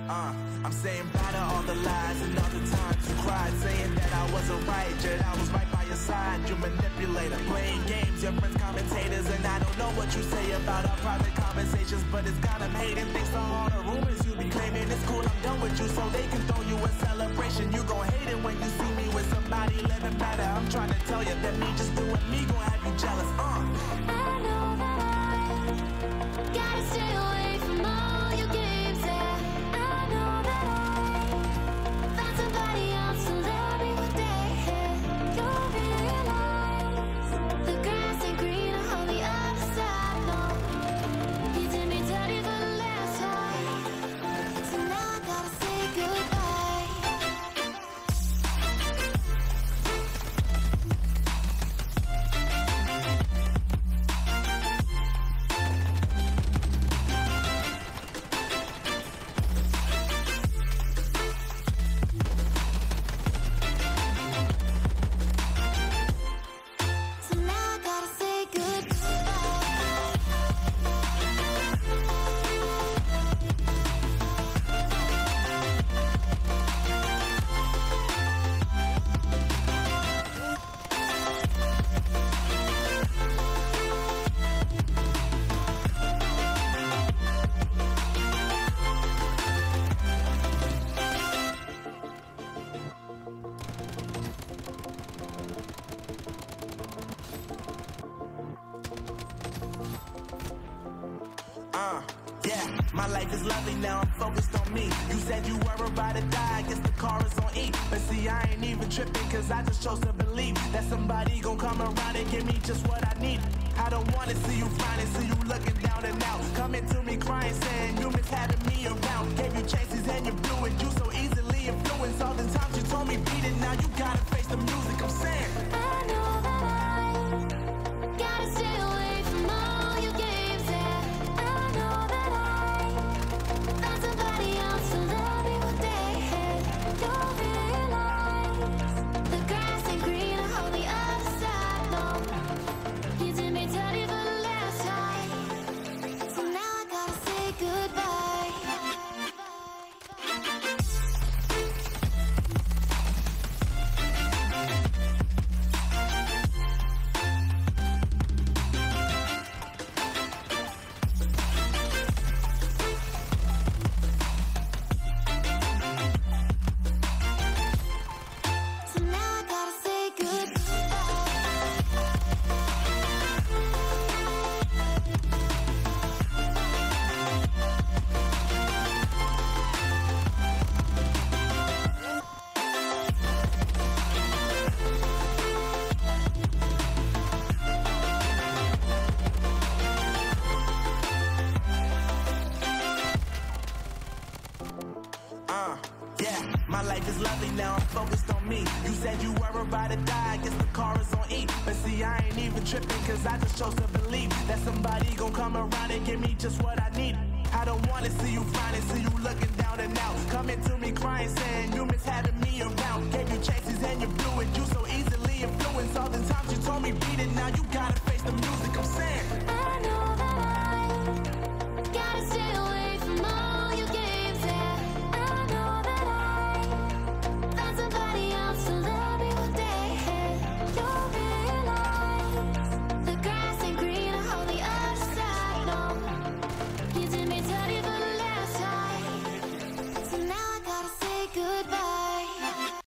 I'm saying bye to all the lies and all the times you cried, saying that I wasn't right, yet I was right by your side. You manipulator, playing games, your friends commentators, and I don't know what you say about our private conversations, but it's got them hating. Thanks to all the rumors you be claiming. It's cool, I'm done with you, so they can throw you a celebration. You gon' hate it when you see me with somebody living better. I'm trying to tell you that me just doing me gon' have you jealous. I know that I gotta stay away from all your games, yeah. I know that I found somebody else to love me one day. You'll realize the grass ain't greener on the other side, no. You did me dirty for the last time, so now I gotta say goodbye. Yeah, my life is lovely now, I'm focused on me. You said you were about to die, I guess the car is on E. But see, I ain't even tripping, cause I just chose to believe that somebody gon' come around and give me just what I need. I don't wanna see you finding, see you looking down and out, coming to me crying, saying you miss having me around. Gave you chances and you blew it, you so easily influenced. All the times you told me beat it, now you gotta face the music. I'm saying I know that I gotta stay away from all your games, yeah. I know that I found somebody else to love me one day. You'll realize the grass ain't greener on the other side, no. You did me dirty for the last time, so now I gotta say goodbye. Yeah, my life is lovely now, I'm focused on me. You said you were about to die, I guess the car is on E. But see, I ain't even tripping, cause I just chose to believe that somebody gon' come around and give me just what I need. I don't wanna see you finding, see you looking down and out, coming to me crying, saying you miss having me around. Gave you chances and you blew it, you so easily influenced. All the times you told me beat it, now you gotta face the music. I'm saying I know that I gotta stay away from all your games, yeah. I know that I found somebody else to love me one day. You'll realize the grass ain't greener on the other side, no. You did me